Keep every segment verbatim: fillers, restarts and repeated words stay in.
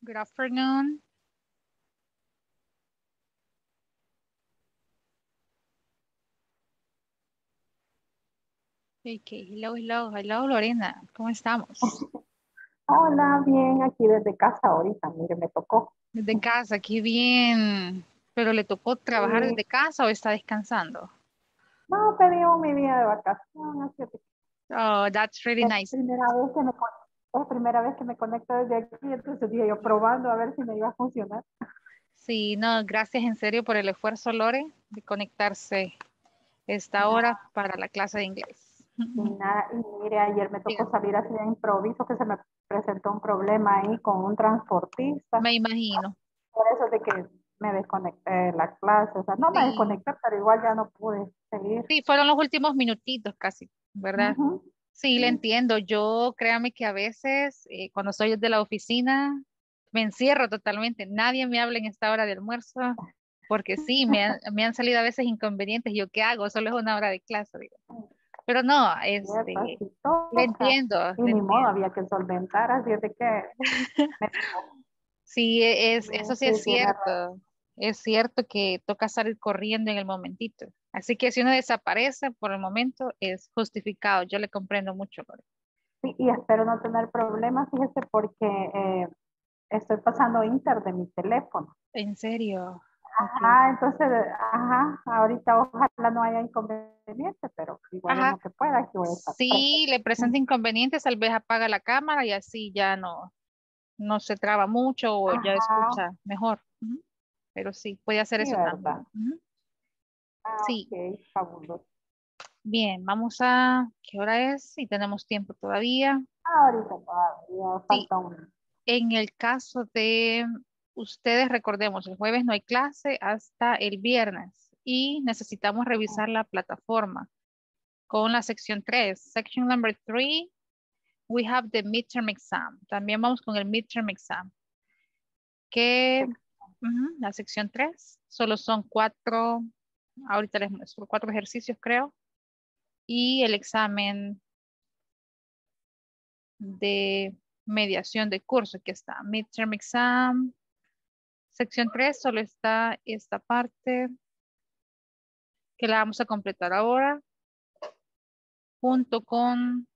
Good afternoon. Okay, hello, hello, hello, Lorena. ¿Cómo estamos? Hola, bien, aquí desde casa ahorita, mire, me tocó. Desde casa, qué bien. ¿Pero le tocó trabajar Y desde casa o está descansando? no, pedí mi día de vacaciones, así que Oh, that's really es nice. primera vez que me con- es primera vez que me conecto desde aquí, entonces dije yo probando a ver si me iba a funcionar. Sí, no, gracias en serio por el esfuerzo, Lore, de conectarse esta hora Nada, para la clase de inglés. y nada, y mire, ayer me tocó Dígame. salir así de improviso que se me presentó un problema ahí con un transportista, Me imagino. por eso de que me desconecté de la clase, o sea, no me Sí, desconecté, pero igual ya no pude seguir. sí, fueron los últimos minutitos casi, ¿verdad? Ujú, Sí, sí, le entiendo. Yo, créame que a veces, eh, cuando estoy desde la oficina, me encierro totalmente. Nadie me habla en esta hora de almuerzo, porque sí, me han, me han salido a veces inconvenientes. Yo, ¿qué hago? Solo es una hora de clase, digo. Pero no, cierto, este, así le toca. entiendo, Y le ni modo, entiendo. había que solventar, así es de que me Sí, e- es, eso tocó. sí Sí, es tiene razón. cierto. Es cierto que toca salir corriendo en el momentito. Así que si uno desaparece por el momento, es justificado. Yo le comprendo mucho, Lore. Sí, y espero no tener problemas, fíjese, porque eh, estoy pasando Inter de mi teléfono. En serio. Ok. Ajá, entonces, ajá, ahorita ojalá no haya inconveniente, pero igual en Ajá. lo que pueda, aquí voy a estar Si presente. le presenta inconvenientes, tal vez apaga la cámara y así ya no, no se traba mucho o ya Ajá, escucha mejor. Ujú. Pero sí, puede hacer sí, eso también. ¿verdad? Ujú. Ah, Sí, ok, fabuloso. bien, vamos a, ¿qué hora es? Si tenemos tiempo todavía. Ahorita todavía Sí, falta un... en el caso de ustedes, recordemos, el jueves no hay clase hasta el viernes y necesitamos revisar la plataforma con la sección tres. Section number three, we have the midterm exam. También vamos con el midterm exam. Que ujú, la sección tres solo son cuatro, ahorita les muestro cuatro ejercicios creo, y el examen de mediación de curso que está, midterm exam, sección tres solo está esta parte que la vamos a completar ahora junto con,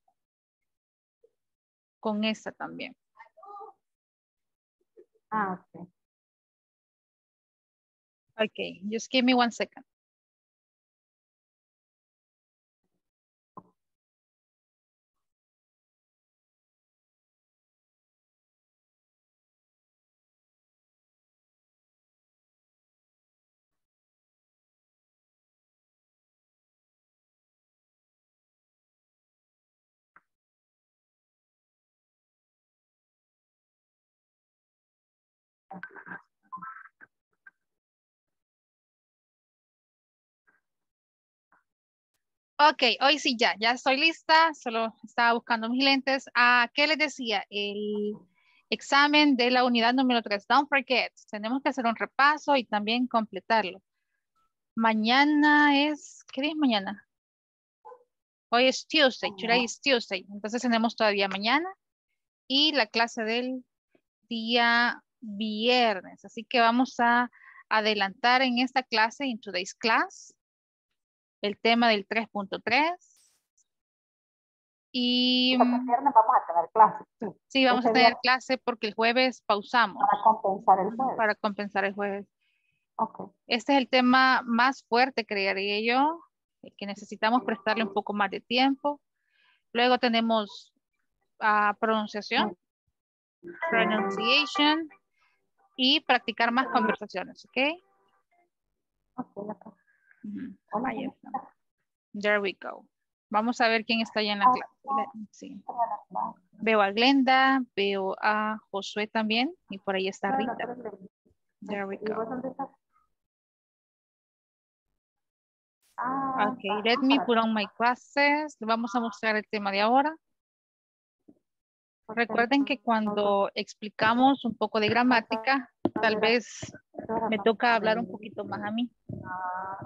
con esta también. Ah, ok. Ok, just give me one second. Ok, hoy sí ya, ya estoy lista, solo estaba buscando mis lentes. Ah, ¿qué les decía? El examen de la unidad número tres. Don't forget, tenemos que hacer un repaso y también completarlo. Mañana es, ¿qué día es mañana? Hoy es Tuesday, today is Tuesday. Entonces tenemos todavía mañana y la clase del día viernes. Así que vamos a adelantar en esta clase, en today's class, el tema del tres punto tres. Y O sea, que el mm, viernes vamos a tener clases, sí. sí, vamos a Ese día tener clase porque el jueves para pausamos compensar el ujú, jueves. para compensar el jueves. Ok. Este es el tema más fuerte, creería yo, el que necesitamos prestarle un poco más de tiempo. Luego tenemos ah, pronunciación, Muy pronunciation y practicar más conversaciones, ¿ok? ok, ok. Ujú, Hola, ahí ¿cómo está. estás? There we go. Vamos a ver quién está ya en la Ah, clase. Le- Sí. hola, hola. Veo a Glenda, veo a Josué también y por ahí está Hola, Rita. hola. There we Ok, ¿y go. vos dónde estás? Ah, Okay, está. let Ah, me para put atrás. on my glasses. Le vamos a mostrar el tema de ahora. Porque Recuerden que nosotros cuando explicamos un poco de gramática, a tal ver a vez qué hora me vamos toca a hablar un venir. poquito más a mí, Ah,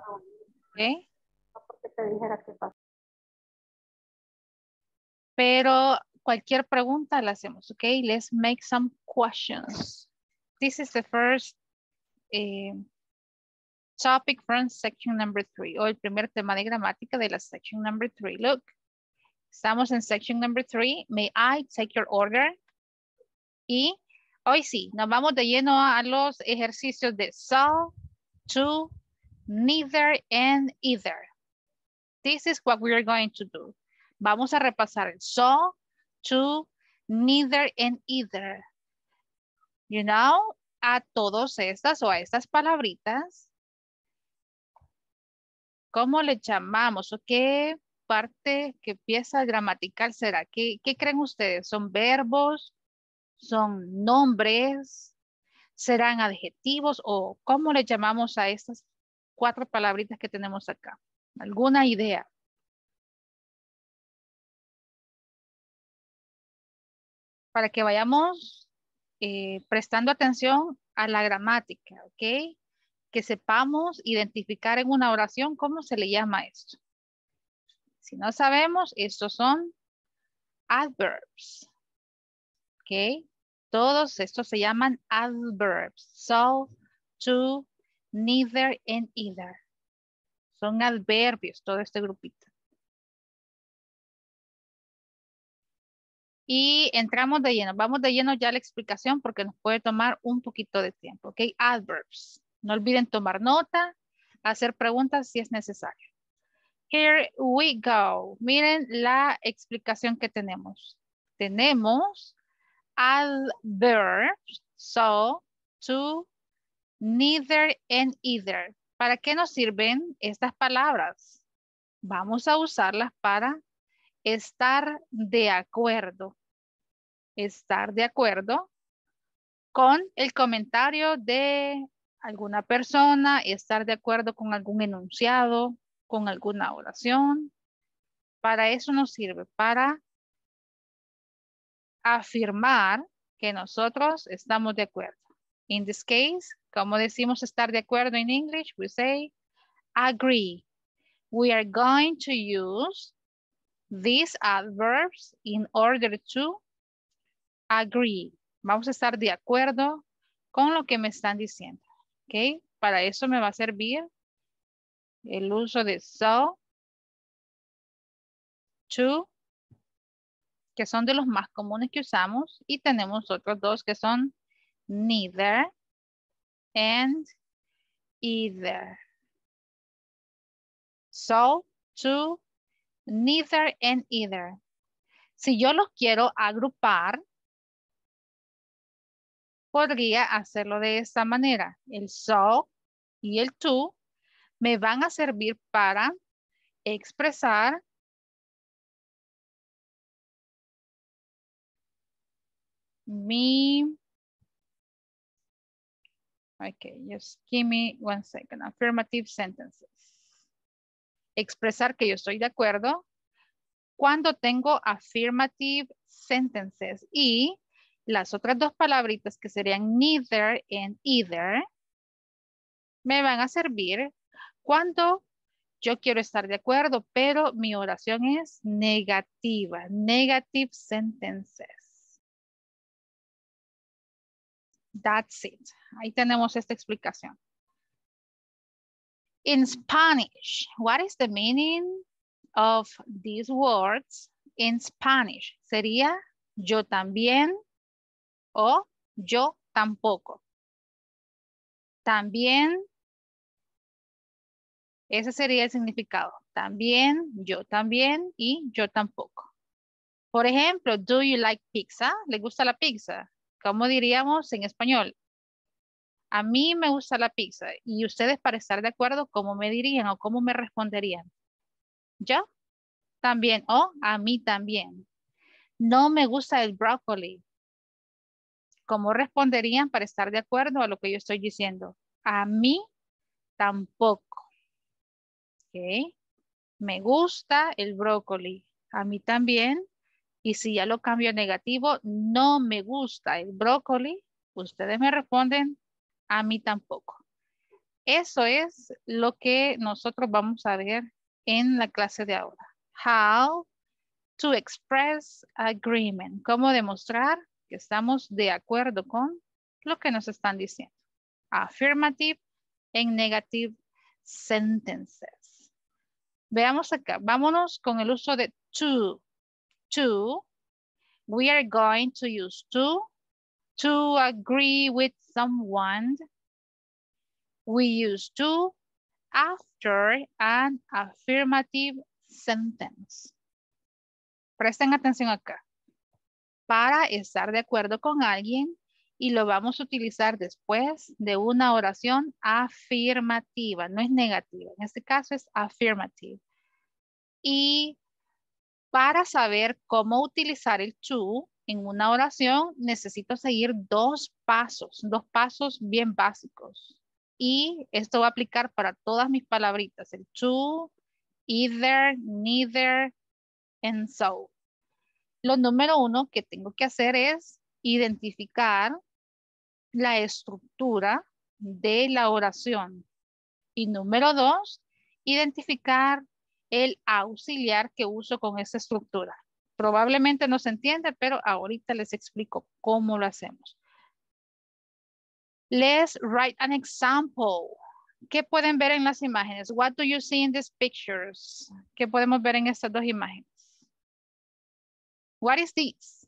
¿ok? no porque te dijera qué pasa. Pero cualquier pregunta la hacemos, ok? Let's make some questions. This is the first eh, topic from section number three, o el primer tema de gramática de la section number three. Look, estamos en section number three. May I take your order? Y hoy sí, nos vamos de lleno a los ejercicios de so, to, neither, and either. This is what we are going to do. Vamos a repasar el so, to, neither, and either. You know, a todas estas o a estas palabritas, ¿cómo le llamamos? ¿O qué parte, qué pieza gramatical será? ¿Qué, qué creen ustedes? ¿Son verbos? ¿Son nombres? ¿Serán adjetivos? ¿O cómo le llamamos a estas cuatro palabritas que tenemos acá? ¿Alguna idea? Para que vayamos eh, prestando atención a la gramática, ¿ok? Que sepamos identificar en una oración cómo se le llama esto. Si no sabemos, estos son adverbs, ¿ok? Todos estos se llaman adverbs. So, to, neither, and either. Son adverbios, todo este grupito. Y entramos de lleno. Vamos de lleno ya a la explicación porque nos puede tomar un poquito de tiempo. ¿Ok? Adverbs. No olviden tomar nota, hacer preguntas si es necesario. Here we go. Miren la explicación que tenemos. Tenemos adverbs. So, to, neither, and either. ¿Para qué nos sirven estas palabras? Vamos a usarlas para estar de acuerdo. Estar de acuerdo con el comentario de alguna persona, estar de acuerdo con algún enunciado, con alguna oración. Para eso nos sirve, para afirmar que nosotros estamos de acuerdo. In this case, como decimos estar de acuerdo en English, we say agree. We are going to use these adverbs in order to agree. Vamos a estar de acuerdo con lo que me están diciendo. ¿Ok? Para eso me va a servir el uso de so, to, que son de los más comunes que usamos. Y tenemos otros dos que son neither and either. So, to, neither and either. Si yo los quiero agrupar, podría hacerlo de esta manera. El so y el to me van a servir para expresar mi, okay, just give me one second, affirmative sentences. Expresar que yo estoy de acuerdo cuando tengo affirmative sentences y las otras dos palabritas que serían neither and either me van a servir cuando yo quiero estar de acuerdo, pero mi oración es negativa, negative sentences. That's it. Ahí tenemos esta explicación. In Spanish, what is the meaning of these words in Spanish? Sería yo también o yo tampoco. También, ese sería el significado. También, yo también y yo tampoco. Por ejemplo, do you like pizza? ¿Le gusta la pizza? ¿Cómo diríamos en español? A mí me gusta la pizza. Y ustedes, para estar de acuerdo, ¿cómo me dirían o cómo me responderían? Yo también o a mí también. No me gusta el brócoli. ¿Cómo responderían para estar de acuerdo a lo que yo estoy diciendo? A mí tampoco. ¿Ok? Me gusta el brócoli. A mí también. Y si ya lo cambio a negativo, no me gusta el brócoli. Ustedes me responden, a mí tampoco. Eso es lo que nosotros vamos a ver en la clase de ahora. How To express agreement. ¿Cómo demostrar que estamos de acuerdo con lo que nos están diciendo? Affirmative and negative sentences. Veamos acá. Vámonos con el uso de to. To. We are going to use to. To agree with someone. We use to after an affirmative sentence. Presten atención acá. Para estar de acuerdo con alguien y lo vamos a utilizar después de una oración afirmativa, no es negativa. En este caso es affirmative. Y para saber cómo utilizar el to en una oración, necesito seguir dos pasos, dos pasos bien básicos. Y esto va a aplicar para todas mis palabritas, el to, either, neither, and so. Lo número uno que tengo que hacer es identificar la estructura de la oración. Y número dos, identificar el auxiliar que uso con esa estructura. Probablemente no se entiende, pero ahorita les explico cómo lo hacemos. Let's write an example. ¿Qué pueden ver en las imágenes? What do you see in these pictures? ¿Qué podemos ver en estas dos imágenes? What is this?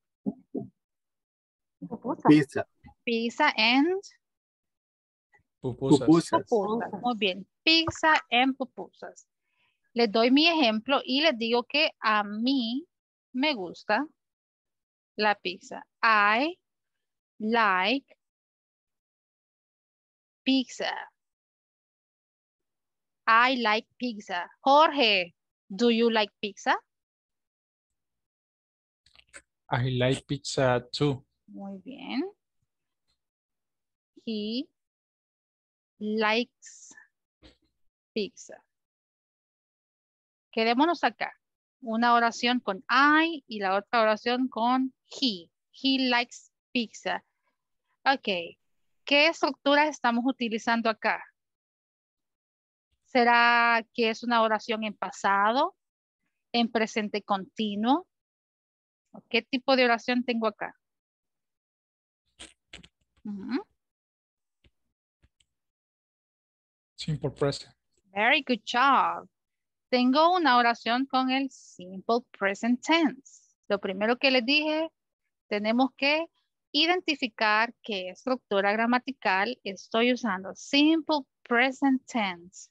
Pupusa. Pizza. Pizza and Pupusas. Pupusas. pupusas. Muy bien. Pizza and pupusas. Les doy mi ejemplo y les digo que a mí me gusta la pizza. I like pizza. I like pizza. Jorge, do you like pizza? I like pizza too. Muy bien. He likes pizza. Quedémonos acá. Una oración con I y la otra oración con he. He likes pizza. Ok. ¿Qué estructura estamos utilizando acá? ¿Será que es una oración en pasado? ¿En presente continuo? ¿Qué tipo de oración tengo acá? Uh-huh. Simple present. Very good job. Tengo una oración con el simple present tense. Lo primero que les dije, tenemos que identificar qué estructura gramatical estoy usando. Simple present tense.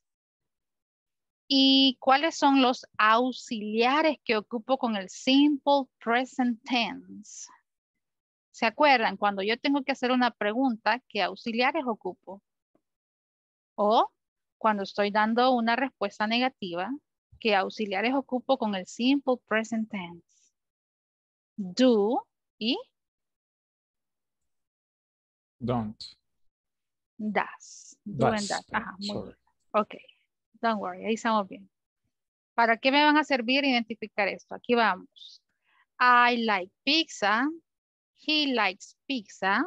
¿Y cuáles son los auxiliares que ocupo con el simple present tense? ¿Se acuerdan? Cuando yo tengo que hacer una pregunta, ¿qué auxiliares ocupo? O cuando estoy dando una respuesta negativa, ¿qué auxiliares ocupo con el simple present tense? Do y Don't. does. Do and Does. does. Ajá, muy Sorry. bien. Ok, don't worry, ahí estamos bien. ¿Para qué me van a servir identificar esto? Aquí vamos. I like pizza. He likes pizza.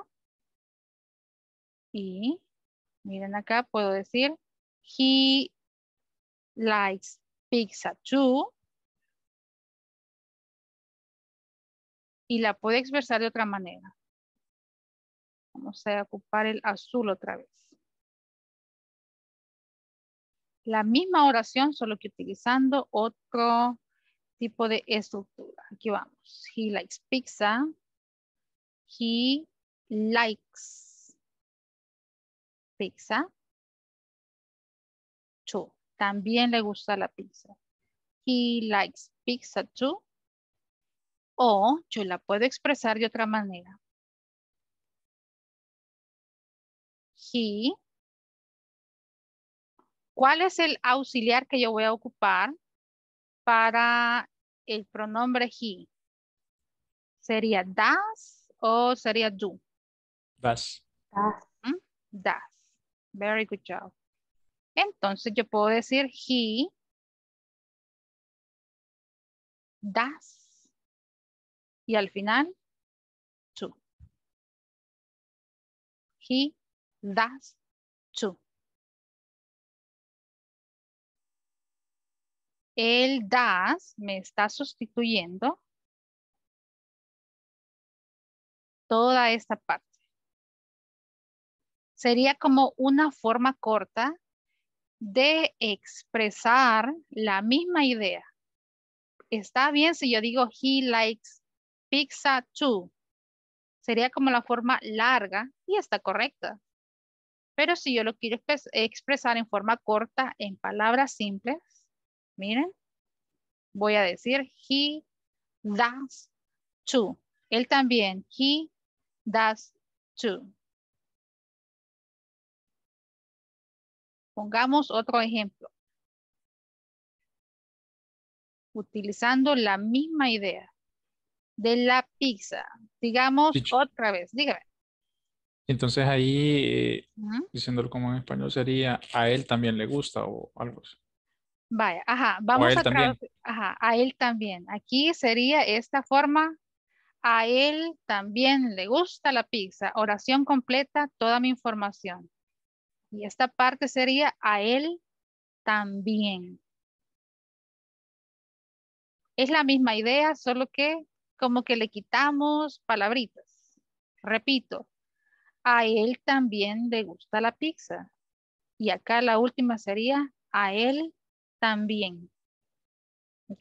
Y miren acá, puedo decir he likes pizza too. Y la puedo expresar de otra manera. Vamos a ocupar el azul otra vez. La misma oración, solo que utilizando otro tipo de estructura. Aquí vamos. He likes pizza. He likes pizza too. También le gusta la pizza. He likes pizza too. O yo la puedo expresar de otra manera. He. ¿Cuál es el auxiliar que yo voy a ocupar para el pronombre he? ¿Sería does o sería do? Does. Ah, ¿Mm? Does. Very good job. Entonces yo puedo decir he does. Y al final, to. He does to. El does me está sustituyendo toda esta parte. Sería como una forma corta de expresar la misma idea. Está bien si yo digo he likes pizza too. Sería como la forma larga y está correcta. Pero si yo lo quiero expres- expresar en forma corta, en palabras simples, miren, voy a decir he does too. Él también, he does too. Pongamos otro ejemplo. Utilizando la misma idea de la pizza. Digamos Teacher. otra vez, dígame. Entonces ahí, eh, Ujú. diciéndolo como en español, sería a él también le gusta o algo así. Vaya, ajá, O a vamos él a también. traducir, ajá, a él también. Aquí sería esta forma, a él también le gusta la pizza. Oración completa, toda mi información. Y esta parte sería a él también. Es la misma idea, solo que como que le quitamos palabritas. Repito, a él también le gusta la pizza. Y acá la última sería a él también. ¿Ok?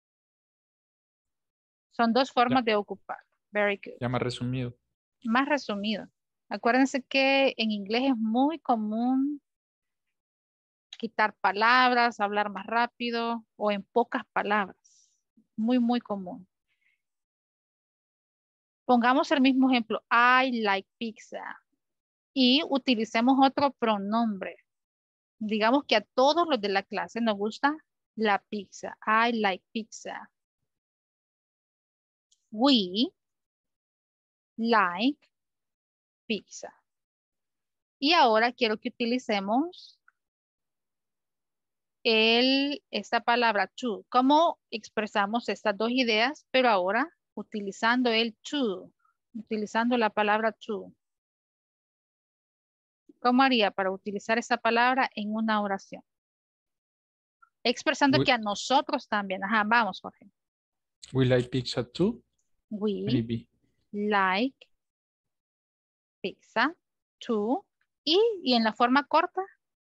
Son dos Ya, formas de ocupar. Very good. ya más resumido. Más resumido. Acuérdense que en inglés es muy común quitar palabras, hablar más rápido o en pocas palabras. Muy, muy común. Pongamos el mismo ejemplo. I like pizza. Y utilicemos otro pronombre. Digamos que a todos los de la clase nos gusta la pizza. I like pizza. We like pizza. Y ahora quiero que utilicemos el, esta palabra to. ¿Cómo expresamos estas dos ideas? Pero ahora utilizando el to. Utilizando la palabra to. ¿Cómo haría para utilizar esa palabra en una oración? Expresando We, que a nosotros también. Ajá, vamos, Jorge. we like pizza too, We maybe. like pizza too. Y, y en la forma corta,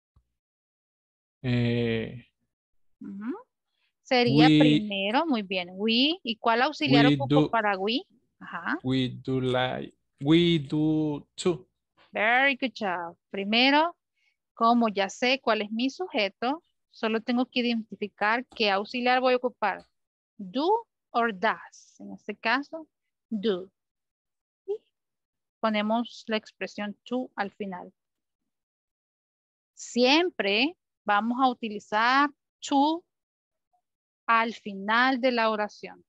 Eh, ujú, sería we, primero, muy bien, we. ¿Y cuál auxiliar we ocupo do, para we? Ajá, we do like, we do too. very good job. Primero, como ya sé cuál es mi sujeto, solo tengo que identificar qué auxiliar voy a ocupar. Do or does. En este caso, do. Y ponemos la expresión to al final. Siempre vamos a utilizar to al final de la oración.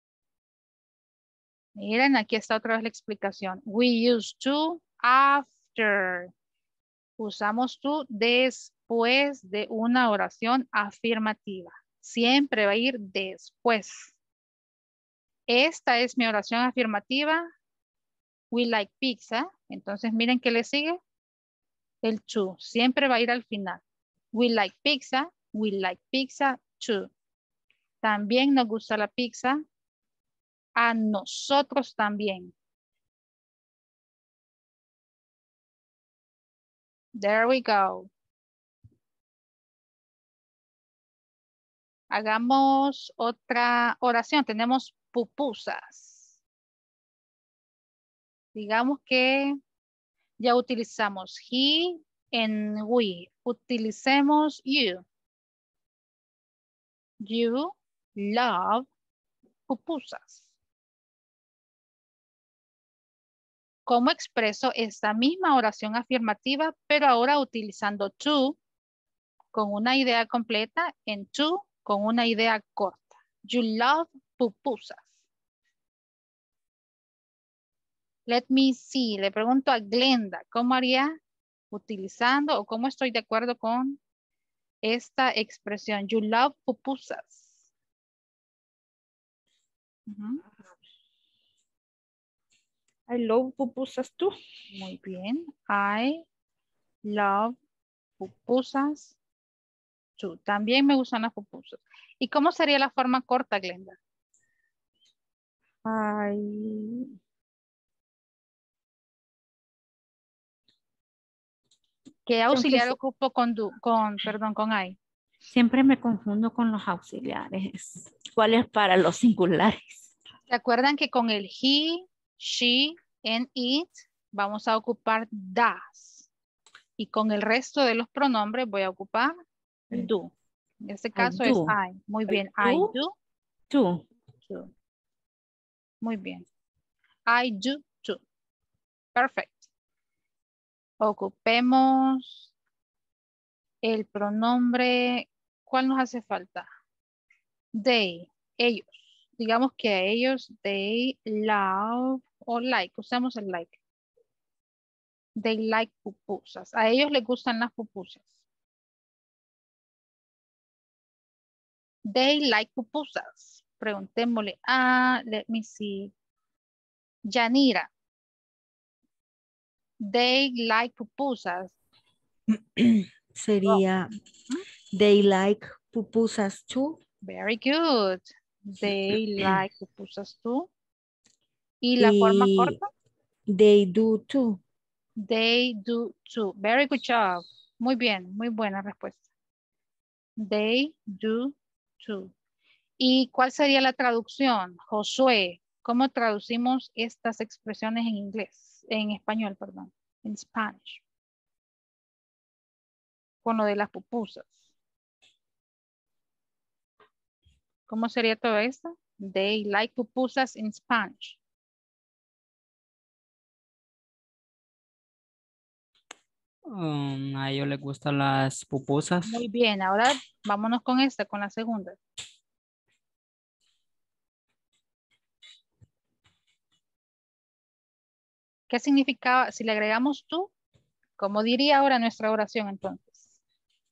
Miren, aquí está otra vez la explicación. We use to after. Usamos to después de una oración afirmativa. Siempre va a ir después. Esta es mi oración afirmativa. We like pizza. Entonces miren qué le sigue. El to. Siempre va a ir al final. We like pizza. We like pizza too. También nos gusta la pizza. A nosotros también. There we go. Hagamos otra oración. Tenemos pupusas. Digamos que ya utilizamos he and we. Utilicemos you. You love pupusas. ¿Cómo expreso esta misma oración afirmativa, pero ahora utilizando to con una idea completa en to con una idea corta? You love pupusas. Let me see. Le pregunto a Glenda, ¿cómo haría utilizando o cómo estoy de acuerdo con esta expresión? You love pupusas. Ujú. I love pupusas too. Muy bien. I love pupusas to. También me gustan las pupusas. ¿Y cómo sería la forma corta, Glenda? I, ¿Qué auxiliar se- ocupo con, do, con, perdón, con I? siempre me confundo con los auxiliares. ¿Cuáles para los singulares? ¿Se acuerdan que con el he, she, and it vamos a ocupar does? Y con el resto de los pronombres voy a ocupar do. En este I caso es do. I. Muy bien. I I do. do. Too. Too. Muy bien. I do too. Perfect. Ocupemos el pronombre. ¿Cuál nos hace falta? They. Ellos. Digamos que a ellos they love o like. Usamos el like. They like pupusas. A ellos les gustan las pupusas. They like pupusas. Preguntémosle. Ah, let me see. Yanira. They like pupusas. Sería they like pupusas too. Very good. They like pupusas too. ¿Y la y forma corta? They do too. They do too. Very good job. Muy bien, muy buena respuesta. They do too. ¿Y cuál sería la traducción? Josué, ¿cómo traducimos estas expresiones en inglés? En español, perdón. En Spanish. Con lo de las pupusas. ¿Cómo sería todo esto? They like pupusas in Spanish. Um, a ellos les gustan las pupusas. Muy bien, ahora vámonos con esta, con la segunda. ¿Qué significaba? Si le agregamos tú, ¿cómo diría ahora nuestra oración entonces?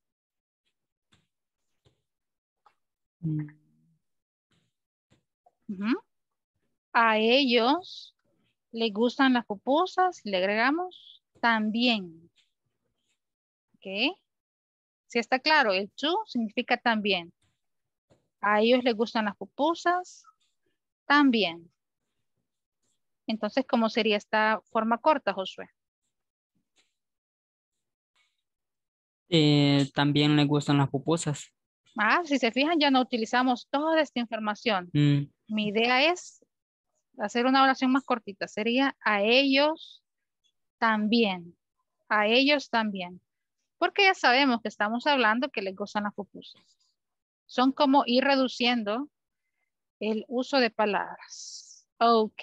Mm, Ujú. A ellos les gustan las pupusas, le agregamos también. ¿Ok? Si está claro, el to significa también. A ellos les gustan las pupusas también. Entonces, ¿cómo sería esta forma corta, Josué? eh, también les gustan las pupusas. Ah, si se fijan, ya no utilizamos toda esta información. Mm, Mi idea es hacer una oración más cortita. Sería a ellos también. A ellos también. Porque ya sabemos que estamos hablando que les gustan las pupusas. Son como ir reduciendo el uso de palabras. Ok.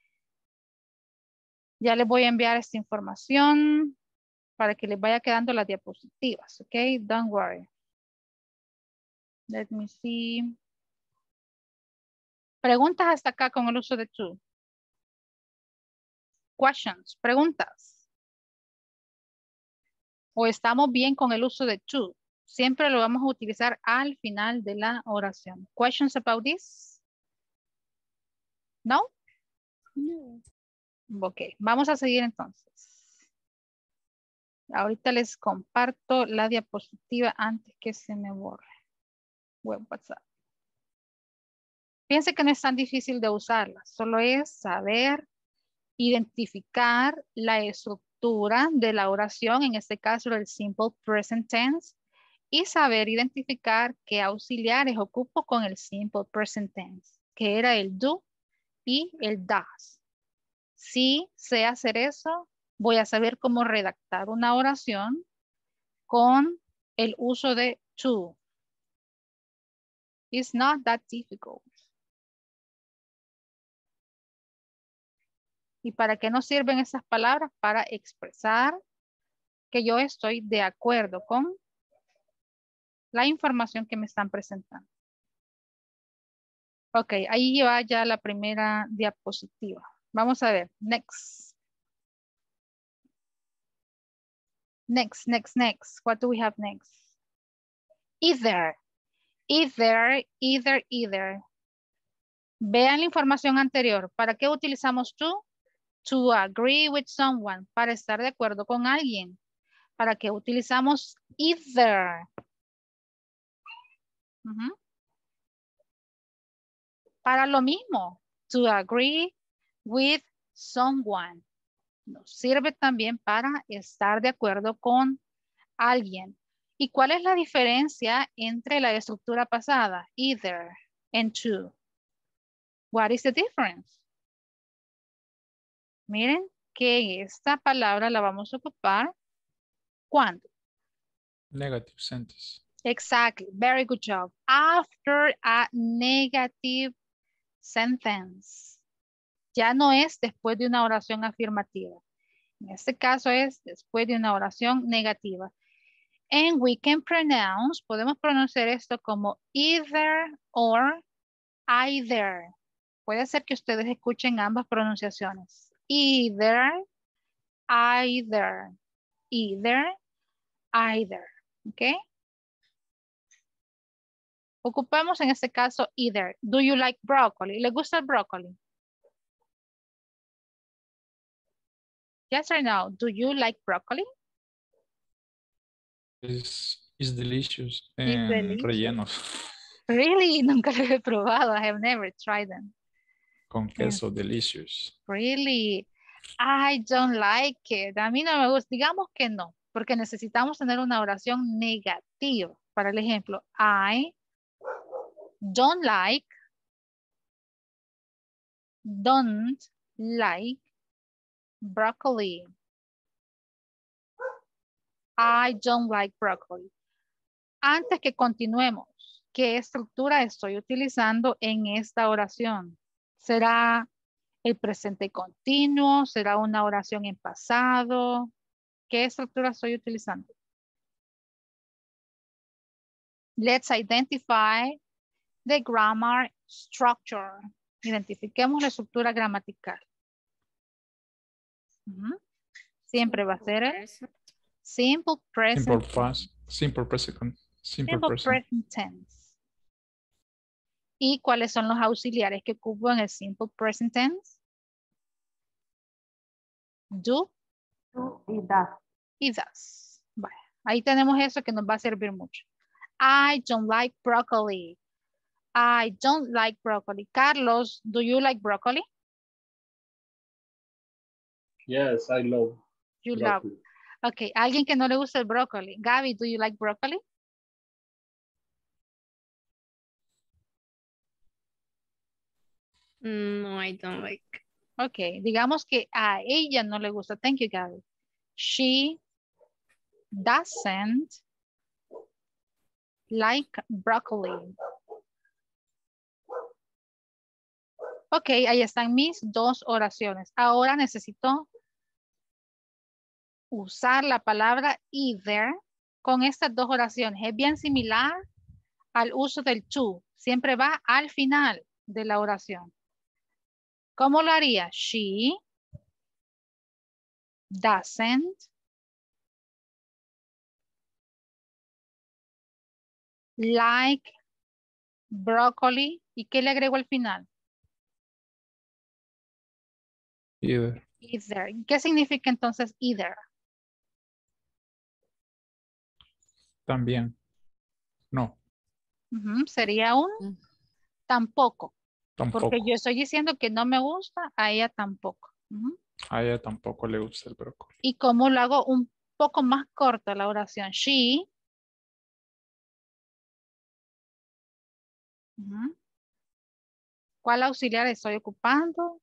Ya les voy a enviar esta información para que les vaya quedando las diapositivas. Ok, don't worry. Let me see. Preguntas hasta acá con el uso de to. Questions, preguntas. O estamos bien con el uso de to. Siempre lo vamos a utilizar al final de la oración. Questions about this? No? No. Ok, vamos a seguir entonces. Ahorita les comparto la diapositiva antes que se me borre. Web WhatsApp. Piense que no es tan difícil de usarla, solo es saber identificar la estructura de la oración, en este caso el simple present tense, y saber identificar qué auxiliares ocupo con el simple present tense, que era el do y el does. Si sé hacer eso, voy a saber cómo redactar una oración con el uso de to. It's not that difficult. ¿Y para qué nos sirven esas palabras? Para expresar que yo estoy de acuerdo con la información que me están presentando. Ok, ahí va ya la primera diapositiva. Vamos a ver, next. Next, next, next. What do we have next? Either, either, either, either. Vean la información anterior. ¿Para qué utilizamos to? To agree with someone, para estar de acuerdo con alguien. ¿Para qué utilizamos either? Ujú. Para lo mismo, to agree with someone. Nos sirve también para estar de acuerdo con alguien. ¿Y cuál es la diferencia entre la estructura pasada? Either and to. What is the difference? Miren que esta palabra la vamos a ocupar ¿cuándo? Negative sentence. Exactly. Very good job. After a negative sentence. Ya no es después de una oración afirmativa. En este caso es después de una oración negativa. And we can pronounce, podemos pronunciar esto como either or either. Puede ser que ustedes escuchen ambas pronunciaciones. Either, either, either, either. ¿Ok? Ocupamos en este caso either. Do you like broccoli? ¿Le gusta el brócoli? Yes or no? Do you like broccoli? Is is delicious It's and delicious. rellenos Really? Nunca lo he probado. I have never tried them. con queso delicious. Really? I don't like it. A mí no me gusta. Digamos que no, porque necesitamos tener una oración negativa. Para el ejemplo, I don't like, don't like broccoli. I don't like broccoli. Antes que continuemos, ¿qué estructura estoy utilizando en esta oración? ¿Será el presente continuo? ¿Será una oración en pasado? ¿Qué estructura estoy utilizando? Let's identify the grammar structure. Identifiquemos la estructura gramatical. Uh-huh. Siempre va a ser el simple present. Simple past, simple present, simple, Simple present. present tense. ¿Y cuáles son los auxiliares que ocupo en el simple present tense? Do Do y does. y does. Vale. Ahí tenemos eso que nos va a servir mucho. I don't like broccoli. I don't like broccoli. Carlos, do you like broccoli? Yes, I love You broccoli. love. Ok, alguien que no le gusta el brócoli. Gaby, do you like broccoli? No, I don't like. Ok, digamos que a ella no le gusta. Thank you, Gaby. She doesn't like broccoli. Ok, ahí están mis dos oraciones. Ahora necesito usar la palabra either con estas dos oraciones. Es bien similar al uso del to. Siempre va al final de la oración. ¿Cómo lo haría? She doesn't like broccoli. ¿Y qué le agrego al final? Either. Either. ¿Qué significa entonces either? También. No. Uh-huh. Sería un tampoco. Tampoco. Porque yo estoy diciendo que no me gusta, a ella tampoco. Uh-huh. A ella tampoco le gusta el brócoli. ¿Y cómo lo hago un poco más corta la oración? She. Uh-huh. ¿Cuál auxiliar estoy ocupando?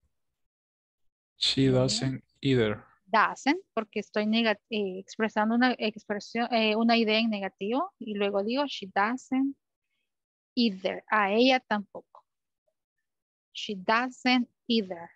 She doesn't either. Doesn't, porque estoy eh, expresando una expresión, eh, una idea en negativo. Y luego digo, she doesn't either. A ella tampoco. She doesn't either.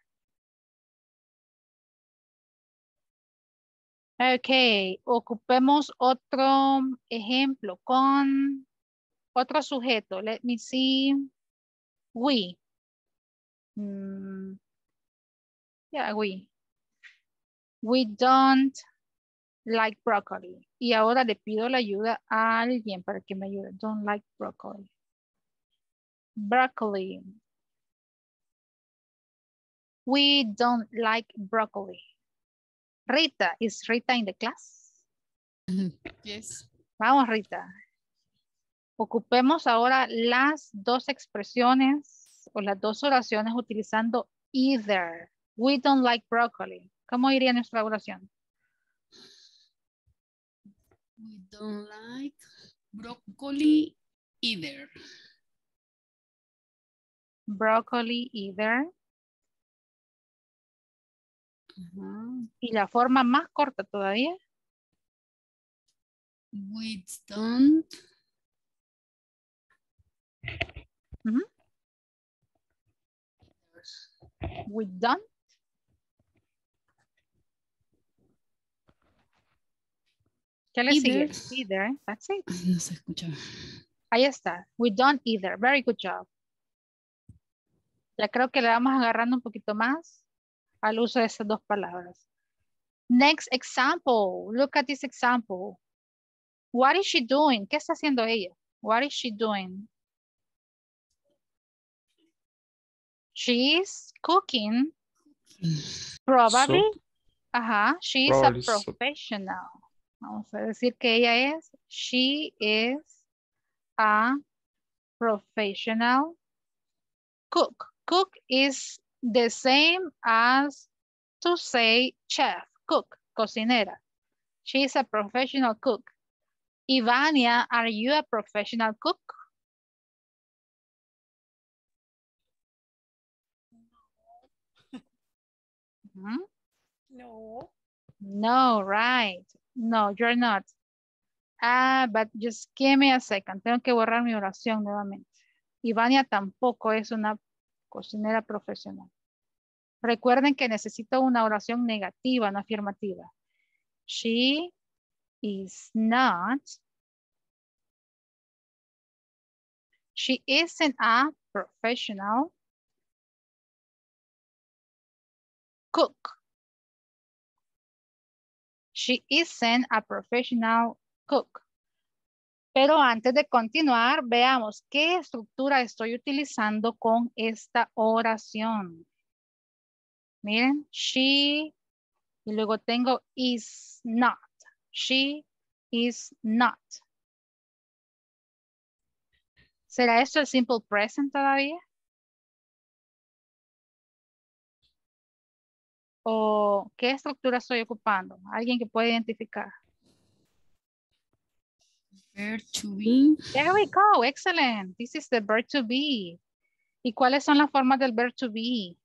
Ok, ocupemos otro ejemplo con otro sujeto. Let me see. We. Mm, yeah, we. We don't like broccoli. Y ahora le pido la ayuda a alguien para que me ayude. Don't like broccoli. Broccoli. We don't like broccoli. Rita, is Rita in the class? Yes. Vamos, Rita. Ocupemos ahora las dos expresiones o las dos oraciones utilizando either. We don't like broccoli. ¿Cómo iría nuestra oración? We don't like broccoli either. Broccoli either. Uh-huh. Y la forma más corta todavía. We don't. Uh-huh. We don't. ¿Qué le Either. sigue? Either. That's it. Ay, no se escucha. Ahí está. We don't either. Very good job. Ya creo que le vamos agarrando un poquito más al uso de esas dos palabras. Next example. Look at this example. What is she doing? ¿Qué está haciendo ella? What is she doing? She is cooking. Probably. Soup. Ajá. She is Probably a soup. professional. Vamos a decir que ella es. She is a professional cook. Cook is the same as to say chef. Cook. Cocinera. She is a professional cook. Ivania, are you a professional cook? Hmm? No. No, right. No, you're not. Ah, but just give me a second. Tengo que borrar mi oración nuevamente. Ivania tampoco es una cocinera profesional. Recuerden que necesito una oración negativa, no afirmativa. She is not. She isn't a professional cook. She isn't a professional cook. Pero antes de continuar, veamos qué estructura estoy utilizando con esta oración. Miren, she, y luego tengo is not. She is not. ¿Será esto el simple present todavía? ¿O qué estructura estoy ocupando? ¿Alguien que pueda identificar? Verb to be. There we go. Excellent. This is the verb to be. ¿Y cuáles son las formas del verb to be?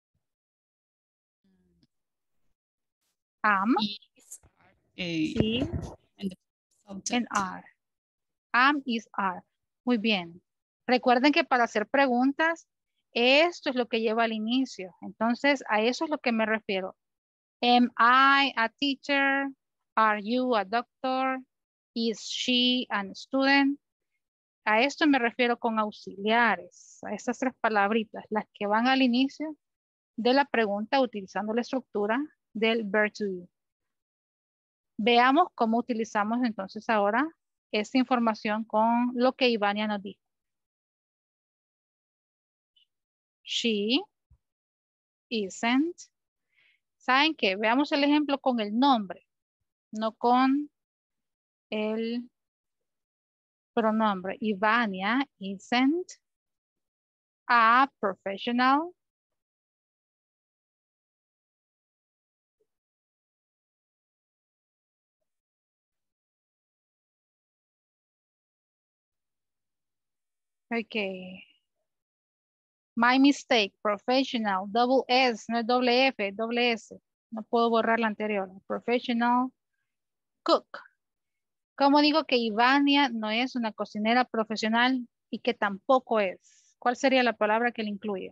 Am, Is, eh, is, and the subject. and are. Am, is, are. Muy bien. Recuerden que para hacer preguntas, esto es lo que lleva al inicio. Entonces, a eso es lo que me refiero. Am I a teacher? Are you a doctor? Is she a student? A esto me refiero con auxiliares, a estas tres palabritas, las que van al inicio de la pregunta utilizando la estructura del verb to be. Veamos cómo utilizamos entonces ahora esta información con lo que Ivania nos dijo. She isn't. ¿Saben qué? Veamos el ejemplo con el nombre, no con el pronombre. Ivania isn't a professional okay. My mistake, professional, double S, no es doble F, doble S. No puedo borrar la anterior. Professional cook. ¿Cómo digo que Ivania no es una cocinera profesional y que tampoco es? ¿Cuál sería la palabra que le incluye?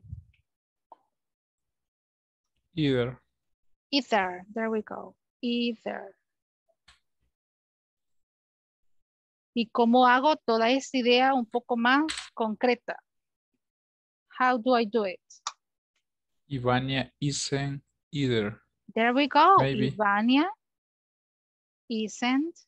Either. Either. There we go. Either. ¿Y cómo hago toda esta idea un poco más concreta? How do I do it? Ivania isn't either. There we go. Maybe. Ivania isn't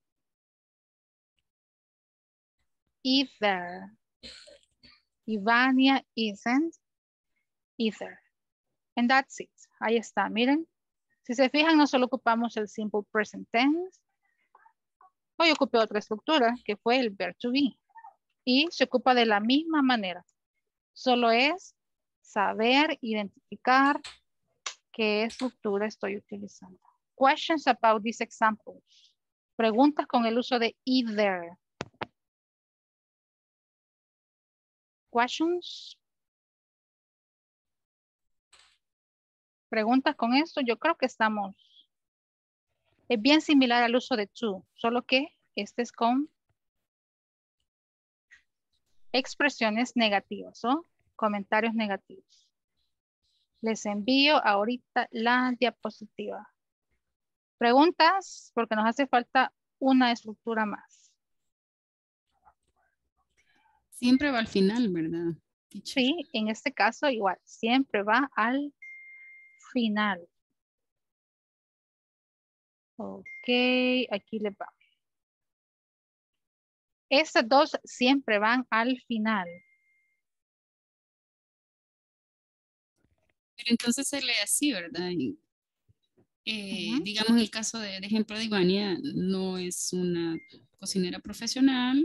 either. Ivania isn't either. And that's it. Ahí está, miren. Si se fijan, no solo ocupamos el simple present tense. Hoy ocupé otra estructura, que fue el verb to be. Y se ocupa de la misma manera. Solo es saber identificar qué estructura estoy utilizando. Questions about these examples. Preguntas con el uso de either. Questions. Preguntas con esto. Yo creo que estamos. Es bien similar al uso de to. Solo que este es con expresiones negativas o comentarios negativos. Les envío ahorita la diapositiva. Preguntas, porque nos hace falta una estructura más. Siempre va al final, ¿verdad? Sí, en este caso igual, siempre va al final. Ok, aquí le va. Estas dos siempre van al final. Pero entonces se lee así, ¿verdad? Y, eh, Ujú. digamos el caso de, de ejemplo de Ivania, no es una cocinera profesional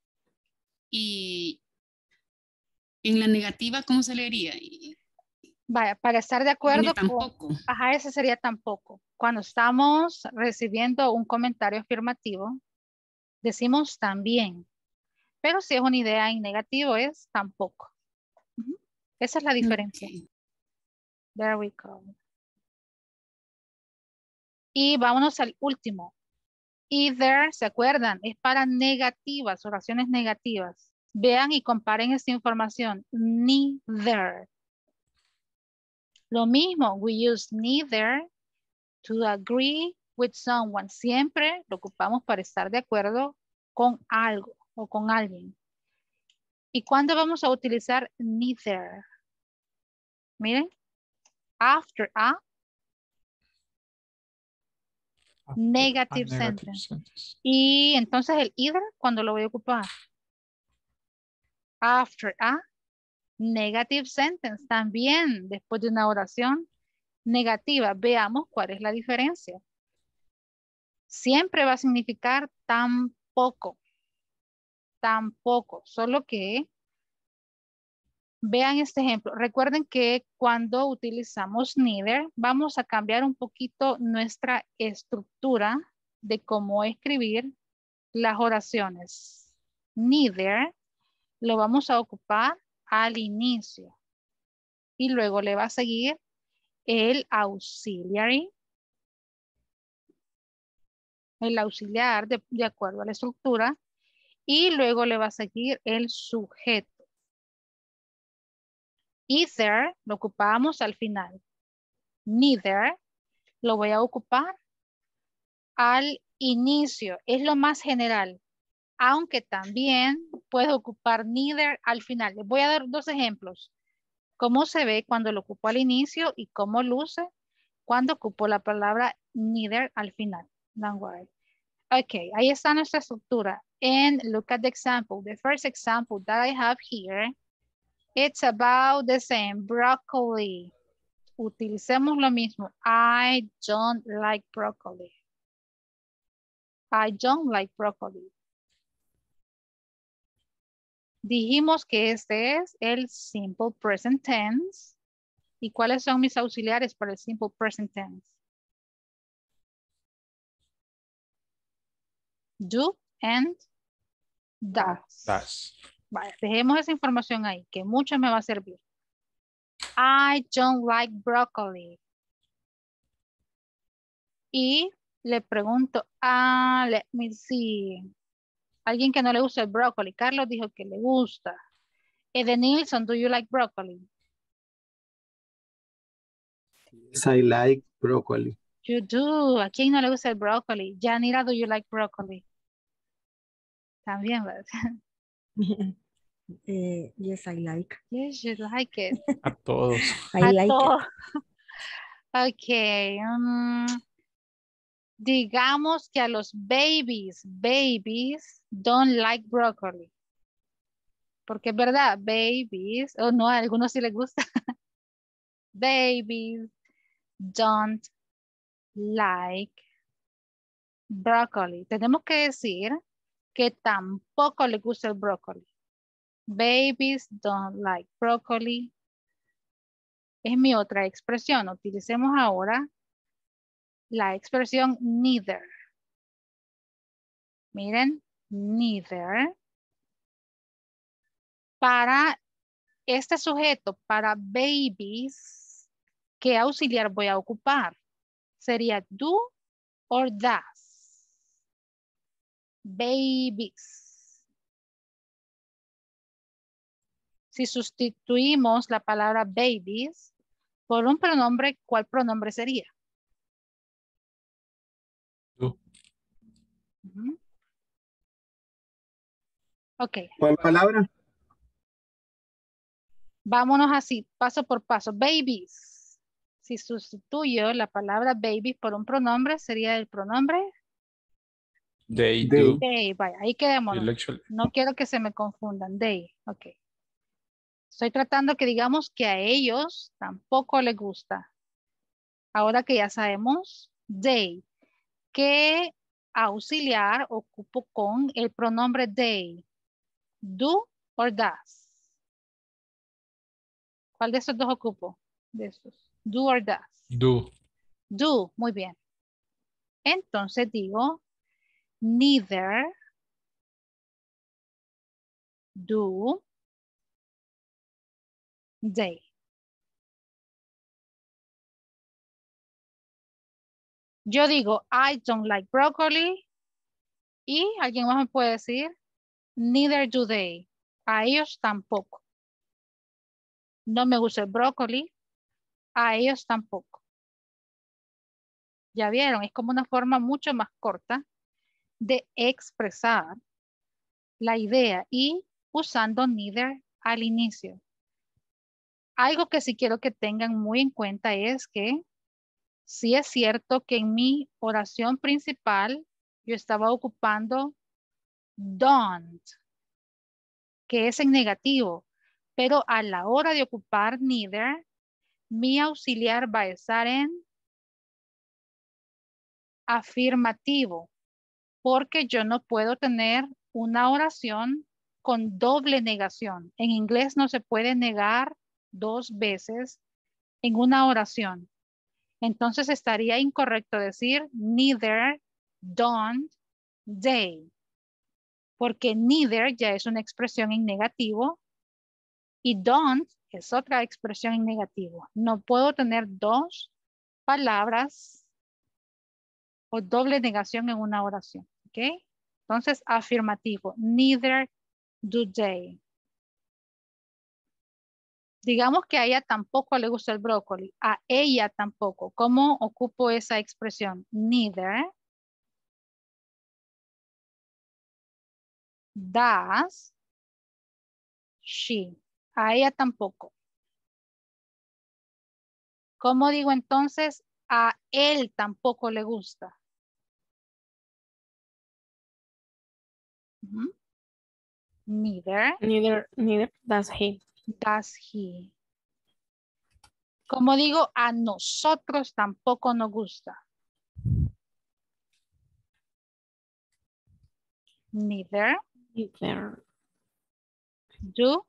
y en la negativa, ¿cómo se leería? Y, Vaya, para estar de Ivania acuerdo con, tampoco. ajá, ese sería tampoco. Cuando estamos recibiendo un comentario afirmativo, decimos también. Pero si es una idea en negativo es tampoco. Ujú. Esa es la diferencia. Ok. There we go. Y vámonos al último. Either, ¿se acuerdan? Es para negativas, oraciones negativas. Vean y comparen esta información. Neither. Lo mismo, we use neither to agree with someone. Siempre lo ocupamos para estar de acuerdo con algo o con alguien. ¿Y cuándo vamos a utilizar neither? Miren. After a negative, A negative sentence. sentence. Y entonces el either, ¿cuándo lo voy a ocupar? After a negative sentence. También después de una oración negativa. Veamos cuál es la diferencia. Siempre va a significar tampoco. Tampoco. Solo que vean este ejemplo. Recuerden que cuando utilizamos neither, vamos a cambiar un poquito nuestra estructura de cómo escribir las oraciones. Neither lo vamos a ocupar al inicio. Y luego le va a seguir el auxiliary. El auxiliar de, de acuerdo a la estructura. Y luego le va a seguir el sujeto. Either lo ocupamos al final. Neither lo voy a ocupar al inicio. Es lo más general. Aunque también puedo ocupar neither al final. Les voy a dar dos ejemplos. Cómo se ve cuando lo ocupo al inicio y cómo luce cuando ocupo la palabra neither al final. Don't worry. Ok, ahí está nuestra estructura. And look at the example. The first example that I have here, it's about the same, broccoli. Utilicemos lo mismo. I don't like broccoli. I don't like broccoli. Dijimos que este es el simple present tense. ¿Y cuáles son mis auxiliares para el simple present tense? Do and does. Does. Vale, dejemos esa información ahí, que mucho me va a servir. I don't like broccoli. Y le pregunto, ah, let me see. Alguien que no le gusta el brócoli. Carlos dijo que le gusta. Edenilson, do you like broccoli? Yes, I like broccoli. You do. ¿A quién no le gusta el brócoli? Yanira, do you like broccoli? También, ¿verdad? Eh, yes, I like. Yes, you like it. A todos. I A like todo. it. Ok. um, digamos que a los babies, babies don't like broccoli. Porque es verdad, babies, o no, a algunos sí les gusta. Babies don't like broccoli. Tenemos que decir que tampoco le gusta el brócoli. Babies don't like broccoli. Es mi otra expresión. Utilicemos ahora la expresión neither. Miren, neither. Para este sujeto, para babies, ¿qué auxiliar voy a ocupar? Sería do or does. Babies. Si sustituimos la palabra babies por un pronombre, ¿cuál pronombre sería? Do. Uh-huh. Ok. ¿Cuál palabra? Vámonos así, paso por paso. Babies. Si sustituyo la palabra baby por un pronombre, sería el pronombre They, They. do. they. Vaya, ahí quedémonos. El actual- No quiero que se me confundan. They. Ok. Estoy tratando que digamos que a ellos tampoco les gusta. Ahora que ya sabemos, they. ¿Qué auxiliar ocupo con el pronombre they? Do or does. ¿Cuál de esos dos ocupo? De esos. Do or does. Do. Do, muy bien. Entonces digo, neither do they. Yo digo, I don't like broccoli. Y alguien más me puede decir, neither do they. A ellos tampoco. No me gusta el brócoli. A ellos tampoco. Ya vieron, es como una forma mucho más corta de expresar la idea y usando neither al inicio. Algo que sí quiero que tengan muy en cuenta es que sí es cierto que en mi oración principal yo estaba ocupando don't, que es en negativo, pero a la hora de ocupar neither, mi auxiliar va a estar en afirmativo, porque yo no puedo tener una oración con doble negación. En inglés no se puede negar dos veces en una oración. Entonces estaría incorrecto decir neither, don't, they. Porque neither ya es una expresión en negativo y don't es otra expresión en negativo. No puedo tener dos palabras o doble negación en una oración. ¿Ok? Entonces, afirmativo. Neither do they. Digamos que a ella tampoco le gusta el brócoli. A ella tampoco. ¿Cómo ocupo esa expresión? Neither does she. A ella tampoco. ¿Cómo digo entonces? A él tampoco le gusta. Uh-huh. Neither Neither, neither does he. does he. Como digo, a nosotros tampoco nos gusta. Neither Neither do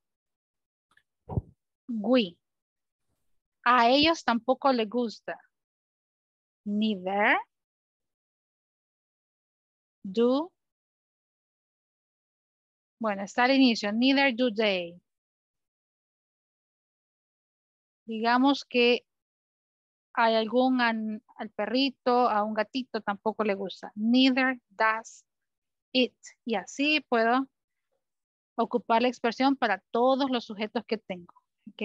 we. A ellos tampoco les gusta. Neither do. Bueno, está al inicio. Neither do they. Digamos que hay algún an- al perrito, a un gatito tampoco le gusta. Neither does it. Y así puedo ocupar la expresión para todos los sujetos que tengo. ¿Ok?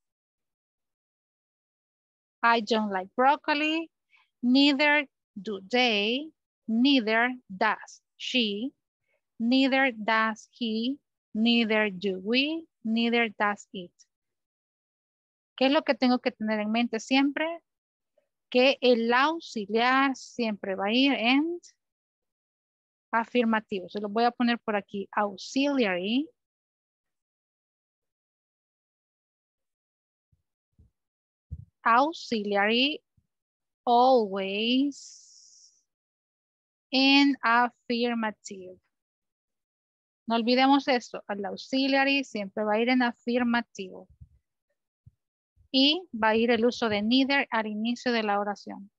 I don't like broccoli. Neither do they. Neither does she. Neither does he. Neither do we. Neither does it. ¿Qué es lo que tengo que tener en mente siempre? Que el auxiliar siempre va a ir en afirmativo. Se lo voy a poner por aquí. Auxiliary. Auxiliary always in affirmative. No olvidemos esto. El auxiliary siempre va a ir en afirmativo. Y va a ir el uso de neither al inicio de la oración.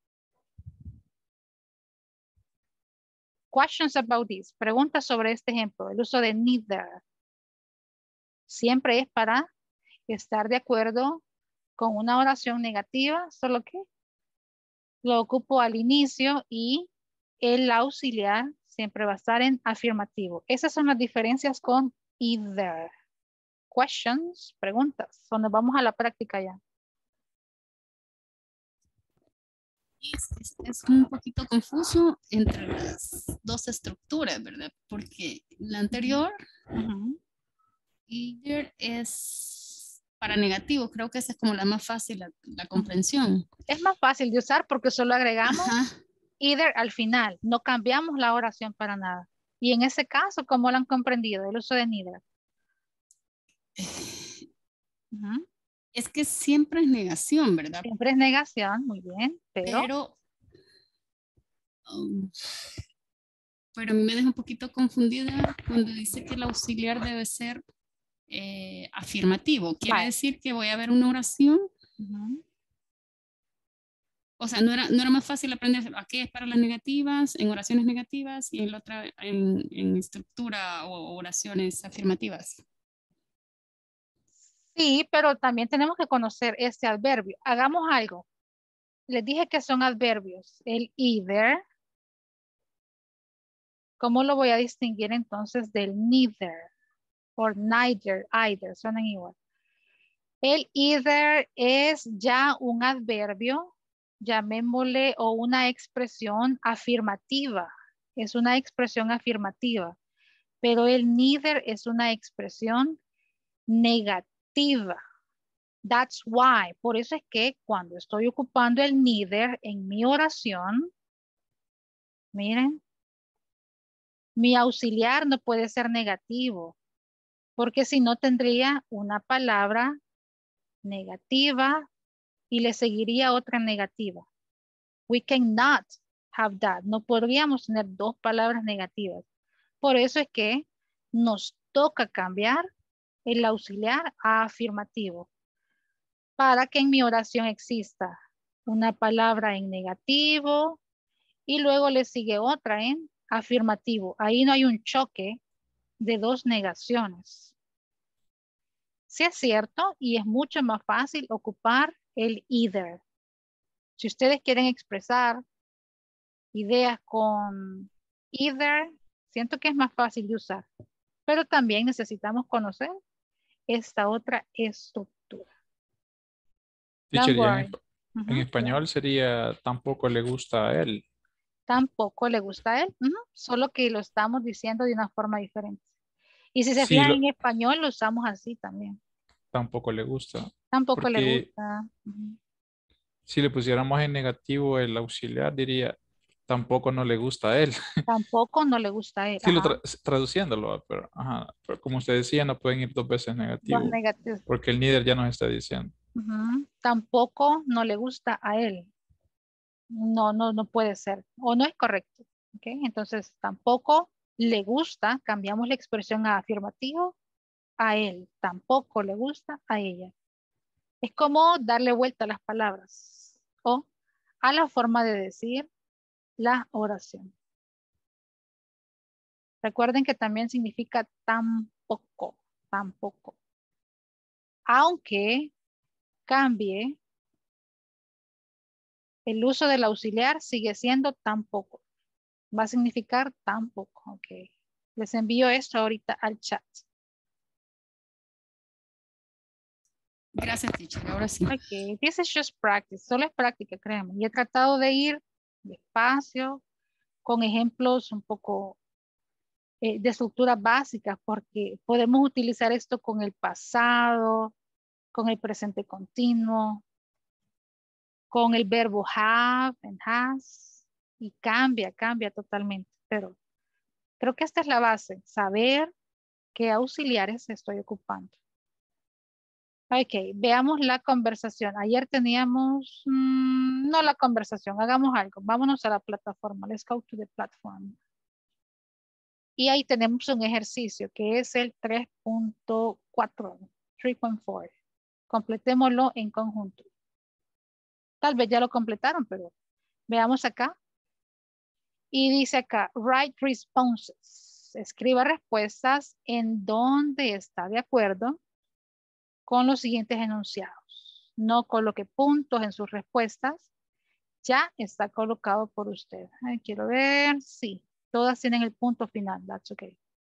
Questions about this. Preguntas sobre este ejemplo. El uso de neither. Siempre es para estar de acuerdo con una oración negativa, solo que lo ocupo al inicio y el auxiliar siempre va a estar en afirmativo. Esas son las diferencias con either. Questions, preguntas. Donde vamos a la práctica ya. Es, es- es un poquito confuso entre las dos estructuras, ¿verdad? Porque la anterior, Ujú. either, es para negativo. Creo que esa es como la más fácil, la, la comprensión. Es más fácil de usar porque solo agregamos Ajá. either al final. No cambiamos la oración para nada. Y en ese caso, ¿cómo lo han comprendido? El uso de neither. Ujú. Es que siempre es negación, ¿verdad? Siempre es negación, muy bien, pero, Pero, um, pero a mí me deja un poquito confundida cuando dice que el auxiliar debe ser eh, afirmativo. Quiere Vale. decir que voy a ver una oración. ujú, O sea, no era, no era más fácil aprender aquí es para las negativas, en oraciones negativas y en la otra en, en estructura o oraciones afirmativas. sí, pero también tenemos que conocer este adverbio. Hagamos algo. Les dije que son adverbios. El either. ¿Cómo lo voy a distinguir entonces del neither? O neither, either, suenan igual. El either es ya un adverbio, llamémosle, o una expresión afirmativa. Es una expresión afirmativa. Pero el neither es una expresión negativa. That's why. Por eso es que cuando estoy ocupando el neither en mi oración, miren, mi auxiliar no puede ser negativo, porque si no tendría una palabra negativa y le seguiría otra negativa. We cannot have that. No podríamos tener dos palabras negativas. Por eso es que nos toca cambiar el auxiliar a afirmativo para que en mi oración exista una palabra en negativo y luego le sigue otra en afirmativo. Ahí no hay un choque de dos negaciones. Sí es cierto y es mucho más fácil ocupar el either. Si ustedes quieren expresar ideas con either, siento que es más fácil de usar. Pero también necesitamos conocer esta otra estructura. Teacher, Don't ya en, worry. esp- Ujú, en español sería tampoco le gusta a él. Tampoco le gusta a él, ujú, solo que lo estamos diciendo de una forma diferente. Y si se Sí, fijan lo- en español, lo usamos así también. tampoco le gusta. Tampoco le Porque gusta. Ujú. si le pusiéramos en negativo el auxiliar, diría tampoco no le gusta a él. Tampoco no le gusta a él. Sí, lo Ajá. tra- traduciéndolo, pero, ajá, pero como usted decía, no pueden ir dos veces Dos negativo, negativos. porque el líder ya nos está diciendo. Ujú. Tampoco no le gusta a él. No, no, no puede ser. O no es correcto. ¿Ok? Entonces, tampoco le gusta. Cambiamos la expresión a afirmativo. A él. Tampoco le gusta a ella. Es como darle vuelta a las palabras. O a la forma de decir la oración. Recuerden que también significa tampoco. Tampoco. Aunque cambie, el uso del auxiliar sigue siendo tampoco. Va a significar tampoco. Ok. Les envío esto ahorita al chat. Gracias, teacher. Ahora sí. Ok. This is just practice. Solo es práctica, créanme. Y he tratado de ir despacio, con ejemplos un poco eh, de estructuras básicas, porque podemos utilizar esto con el pasado, con el presente continuo, con el verbo have and has, y cambia, cambia totalmente. Pero creo que esta es la base, saber qué auxiliares estoy ocupando. Ok, veamos la conversación. Ayer teníamos, mmm, no la conversación, hagamos algo. Vámonos a la plataforma. Let's go to the platform. Y ahí tenemos un ejercicio que es el tres punto cuatro, tres punto cuatro. Completémoslo en conjunto. Tal vez ya lo completaron, pero veamos acá. Y dice acá, write responses. Escriba respuestas en donde está de acuerdo con los siguientes enunciados. No coloque puntos en sus respuestas. Ya está colocado por usted. Ay, quiero ver. Sí, todas tienen el punto final. That's okay.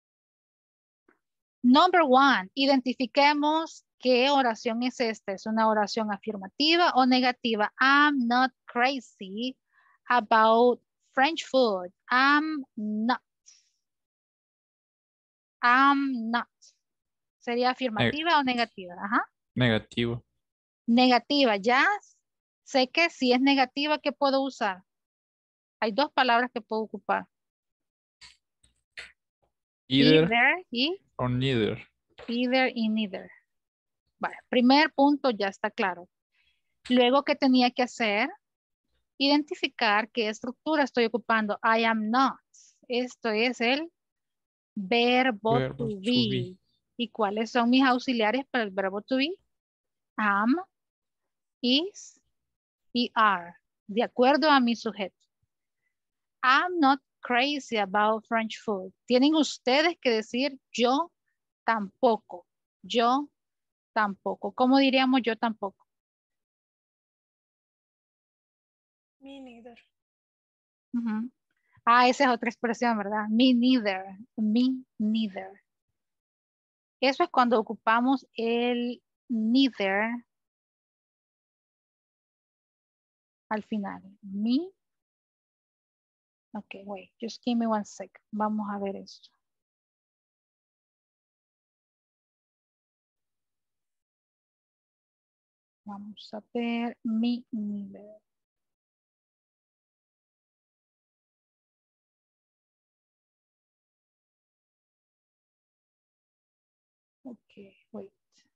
Number one, identifiquemos qué oración es esta. ¿Es una oración afirmativa o negativa? I'm not crazy about French food. I'm not. I'm not. ¿Sería afirmativa o negativa? Ajá. Negativo. Negativa. Ya sé que si es negativa, ¿qué puedo usar? Hay dos palabras que puedo ocupar. Either, Either y or neither. either y neither. Vale, primer punto ya está claro. Luego, ¿qué tenía que hacer? Identificar qué estructura estoy ocupando. I am not. Esto es el verbo, Verbo to, to be. be. ¿Y cuáles son mis auxiliares para el verbo to be? Am, is y are. De acuerdo a mi sujeto. I'm not crazy about French food. Tienen ustedes que decir yo tampoco. Yo tampoco. ¿Cómo diríamos yo tampoco? Me neither. Ujú. Ah, esa es otra expresión, ¿verdad? Me neither. Me neither. Eso es cuando ocupamos el neither al final. Me. Ok, wait. Just give me one sec. Vamos a ver esto. Vamos a ver me neither. Ok, wait.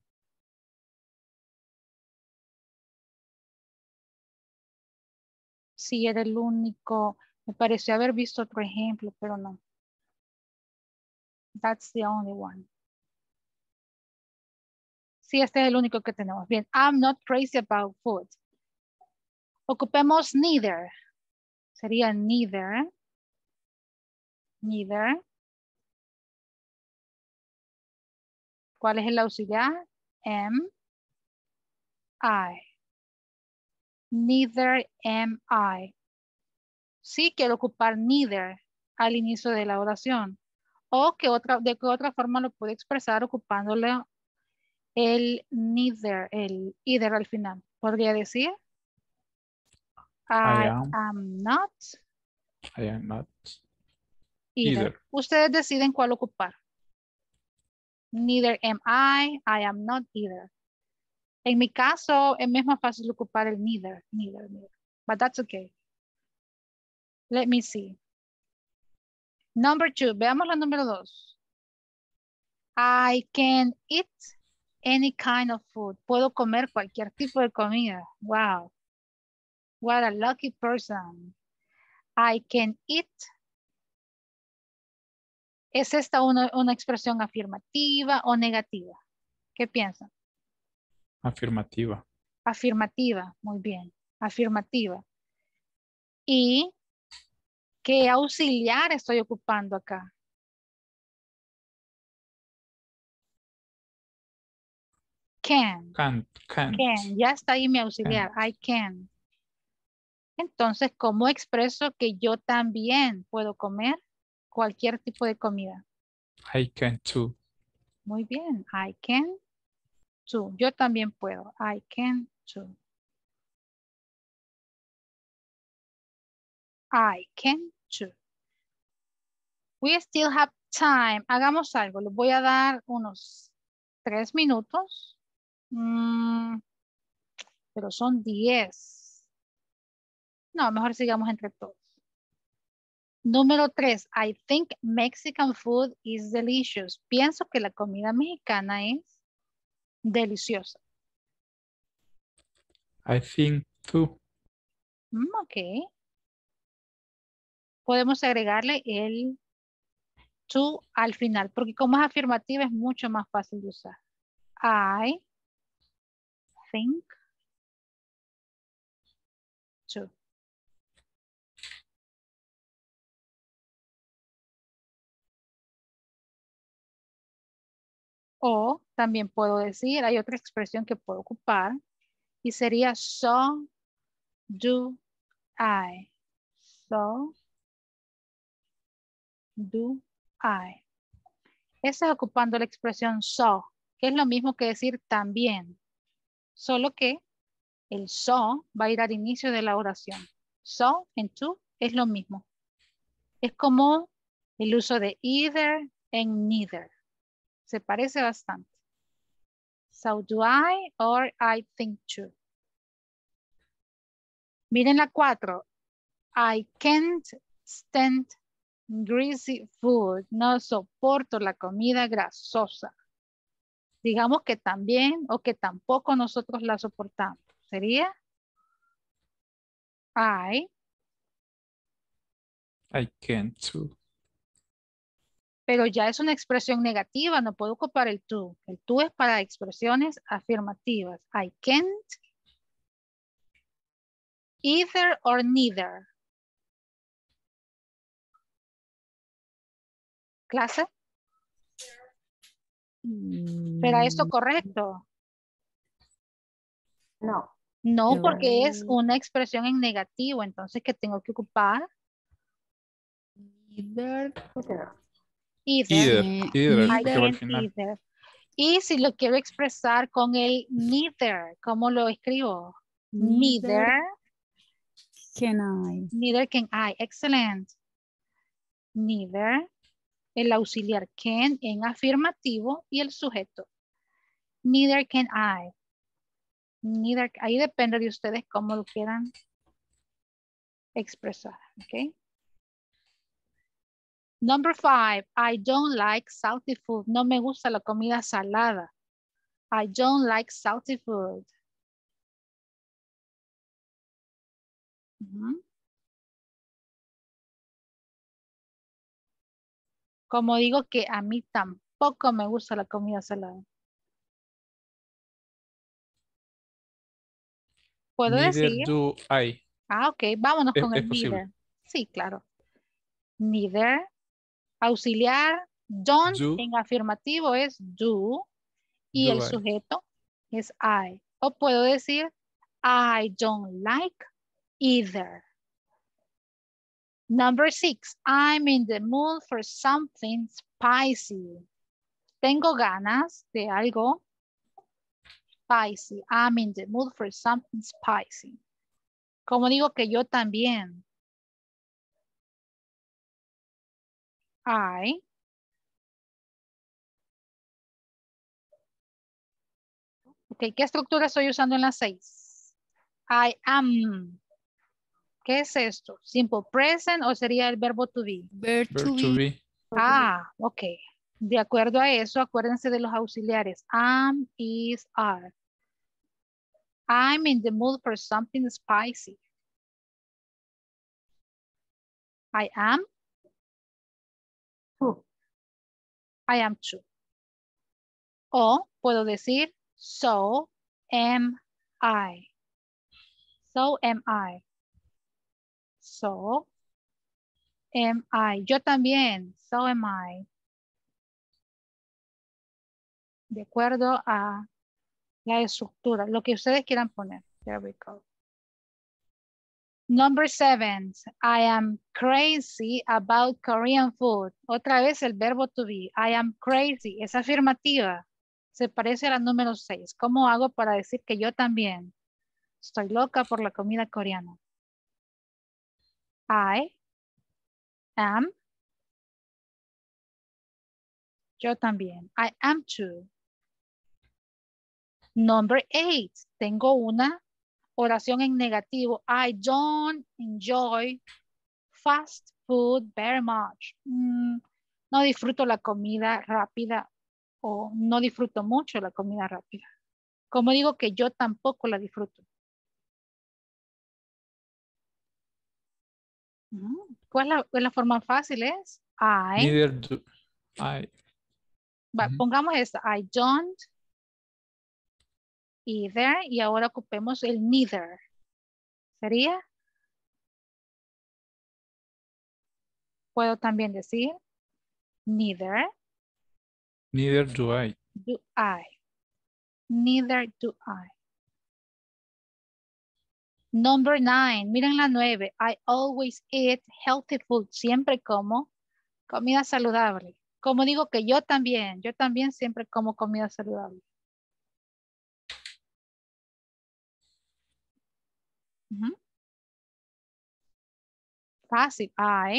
Sí, era el único. Me pareció haber visto otro ejemplo, pero no. That's the only one. Sí, este es el único que tenemos. Bien, I'm not crazy about food. Ocupemos neither. Sería neither. Neither. ¿Cuál es el auxiliar? Am I. Neither am I. Sí quiero ocupar neither al inicio de la oración. O que otra, de qué otra forma lo puedo expresar ocupándole el neither, el either al final. Podría decir I I am. am not I am not. either. Either. Ustedes deciden cuál ocupar. Neither am I, I am not either. En mi caso, es más fácil ocupar el neither, neither, neither. But that's okay. Let me see. Number two, veamos la número dos. I can eat any kind of food. Puedo comer cualquier tipo de comida. Wow. What a lucky person. I can eat. ¿Es esta una, una expresión afirmativa o negativa? ¿Qué piensan? Afirmativa. Afirmativa, muy bien. Afirmativa. ¿Y qué auxiliar estoy ocupando acá? Can. Can't. Can't. Can. Ya está ahí mi auxiliar. I can. Entonces, ¿cómo expreso que yo también puedo comer cualquier tipo de comida? I can too. Muy bien. I can too. Yo también puedo. I can too. I can too. We still have time. Hagamos algo. Les voy a dar unos tres minutos. Mm, pero son diez. No, mejor sigamos entre todos. Número tres. I think Mexican food is delicious. Pienso que la comida mexicana es deliciosa. I think too. Mm, ok. Podemos agregarle el to al final, porque como es afirmativa es mucho más fácil de usar. I think to. O también puedo decir, hay otra expresión que puedo ocupar y sería so do I. So do I. Esa es ocupando la expresión so, que es lo mismo que decir también. Solo que el so va a ir al inicio de la oración. So en to es lo mismo. Es como el uso de either en neither. Se parece bastante. So do I or I think to. Miren la cuatro. I can't stand greasy food. No soporto la comida grasosa. Digamos que también o que tampoco nosotros la soportamos. ¿Sería? I. I can't too. Pero ya es una expresión negativa. No puedo ocupar el to. El to es para expresiones afirmativas. I can't. Either or neither. ¿Clase? ¿Será esto correcto? No. No, No. porque es una expresión en negativo. Entonces, ¿qué tengo que ocupar? Either. Either. Either. Either, Eh, either, I porque va al can't final. either. Y si lo quiero expresar con el neither, ¿cómo lo escribo? Neither. Can I? Neither can I. Excelente. Neither. El auxiliar can en afirmativo y el sujeto. Neither can I. Neither, ahí depende de ustedes cómo lo quieran expresar. ¿Ok? Number five. I don't like salty food. No me gusta la comida salada. I don't like salty food. Uh-huh. Como digo que a mí tampoco me gusta la comida salada. ¿Puedo Neither decir? do I. Ah, ok. Vámonos Es, con el es posible. neither. Sí, claro. Neither. Auxiliar. Don't Do, en afirmativo es do. Y el do I. sujeto es I. O puedo decir I don't like either. Number six. I'm in the mood for something spicy. Tengo ganas de algo spicy. I'm in the mood for something spicy. Como digo que yo también. I. Ok, ¿qué estructura estoy usando en la seis? I am. ¿Qué es esto? Simple present o sería el verbo to be? Verb Verb to to be. be. Ah, ok. De acuerdo a eso, acuérdense de los auxiliares. Am, is, are. I'm in the mood for something spicy. I am. To. I am too. O puedo decir, so am I. So am I. So am I. Yo también. So am I. De acuerdo a la estructura, lo que ustedes quieran poner. There we go. Number seven. I am crazy about Korean food. Otra vez el verbo to be. I am crazy. Es afirmativa. Se parece a la número seis. ¿Cómo hago para decir que yo también estoy loca por la comida coreana? I am. Yo también. I am too. Number eight. Tengo una oración en negativo. I don't enjoy fast food very much. Mm, no disfruto la comida rápida o no disfruto mucho la comida rápida. Como digo que yo tampoco la disfruto. Mm, ¿Cuál es la, la forma fácil? Es I. Neither do, I. Va, Ujú. pongamos esta. I don't either. Y ahora ocupemos el neither. ¿Sería? Puedo también decir neither Neither do I. do I. Neither do I. Number nine. Miren la nueve. I always eat healthy food. Siempre como comida saludable. Como digo que yo también. Yo también siempre como comida saludable. Ujú. Fácil. I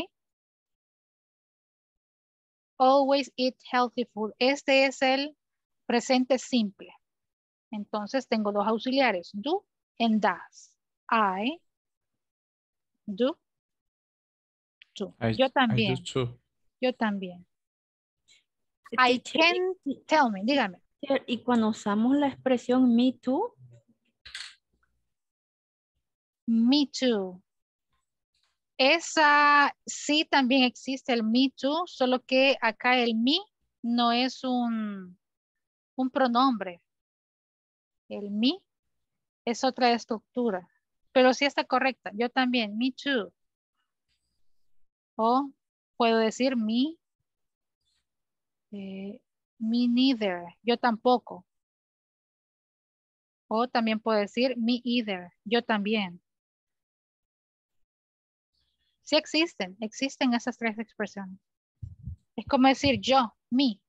always eat healthy food. Este es el presente simple. Entonces tengo dos auxiliares. Do and does. I do. Do. I, Yo I do también. too. Yo también. I Teacher, can, tell me, dígame. teacher, y cuando usamos la expresión me too, Me too. Esa sí también existe el me too, solo que acá el me no es un, un pronombre. El me es otra estructura. Pero sí está correcta. Yo también, me too. O puedo decir me, eh, me neither. Yo tampoco. O también puedo decir me either. Yo también. Sí existen, existen esas tres expresiones. Es como decir yo, me.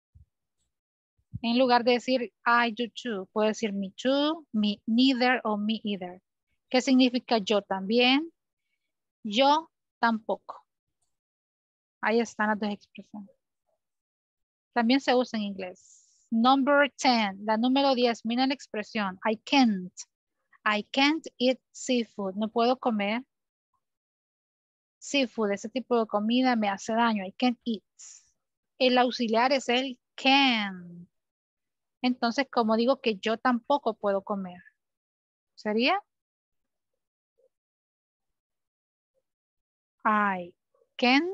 En lugar de decir I do too, puedo decir me too, me neither o me either. ¿Qué significa yo también? Yo tampoco. Ahí están las dos expresiones. También se usa en inglés. Number ten, la número diez, mira la expresión. I can't. I can't eat seafood. No puedo comer seafood. Ese tipo de comida me hace daño. I can't eat. El auxiliar es el can. Entonces, como digo que yo tampoco puedo comer. ¿Sería? I can't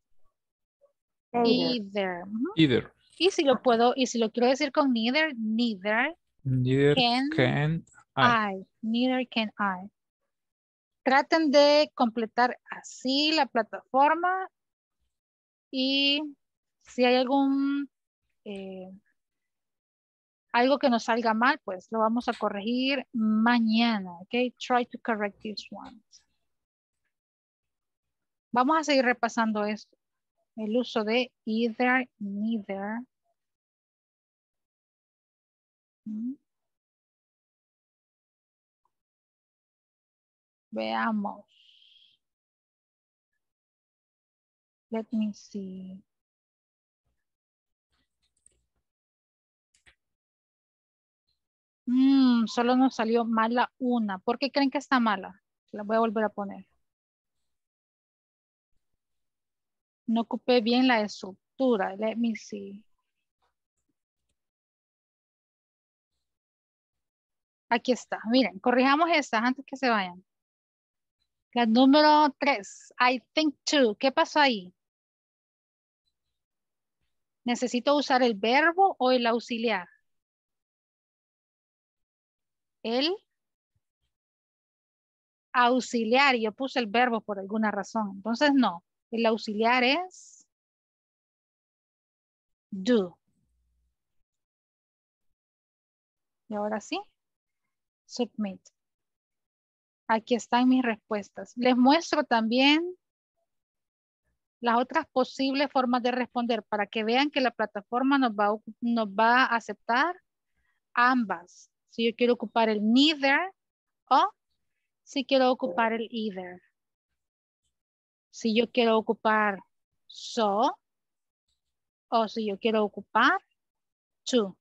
either. Ujú. Either. Y si lo puedo, y si lo quiero decir con neither, neither Neither can can I. I. Neither can I. Traten de completar así la plataforma y si hay algún eh, algo que nos salga mal, pues lo vamos a corregir mañana. Ok, try to correct this one. Vamos a seguir repasando esto. El uso de either, neither. Mm. Veamos. Let me see. Mm, solo nos salió mala una. ¿Por qué creen que está mala? La voy a volver a poner. No ocupé bien la estructura. Let me see. Aquí está. Miren, corrijamos estas antes que se vayan. La número tres. I think too. ¿Qué pasó ahí? ¿Necesito usar el verbo o el auxiliar? El auxiliar. Yo puse el verbo por alguna razón. Entonces no. El auxiliar es do. Y ahora sí. Submit. Aquí están mis respuestas. Les muestro también las otras posibles formas de responder para que vean que la plataforma nos va, nos va a aceptar ambas. Si yo quiero ocupar el neither o si quiero ocupar el either. Si yo quiero ocupar so o si yo quiero ocupar to.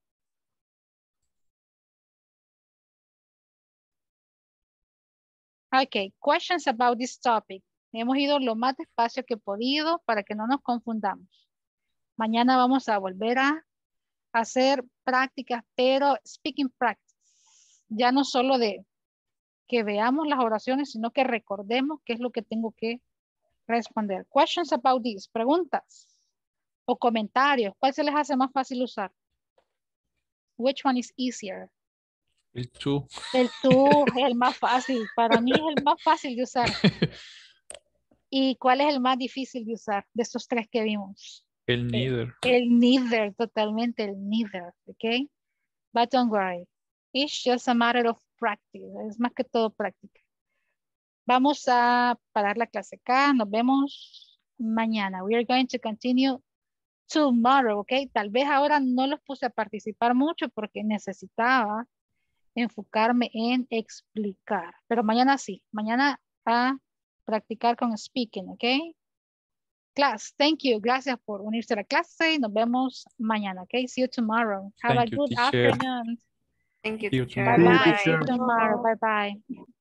Ok, questions about this topic. Hemos ido lo más despacio que he podido para que no nos confundamos. Mañana vamos a volver a hacer prácticas, pero speaking practice. Ya no solo de que veamos las oraciones, sino que recordemos qué es lo que tengo que responder. Questions about this. Preguntas. O comentarios. ¿Cuál se les hace más fácil usar? Which one is easier? El to. El to es el más fácil. Para mí es el más fácil de usar. ¿Y cuál es el más difícil de usar de estos tres que vimos? El neither. El, el neither, totalmente el neither, ¿ok? But don't worry. It's just a matter of practice. Es más que todo práctica. Vamos a parar la clase acá. Nos vemos mañana. We are going to continue tomorrow, ¿ok? Tal vez ahora no los puse a participar mucho porque necesitaba enfocarme en explicar. Pero mañana sí. Mañana a practicar con speaking, ¿ok? Class, thank you. Gracias por unirse a la clase. Nos vemos mañana, ¿ok? See you tomorrow. Have Thank a you, good teacher. afternoon. Thank you, See you teacher. tomorrow. Bye-bye. teacher. See you tomorrow. Bye-bye.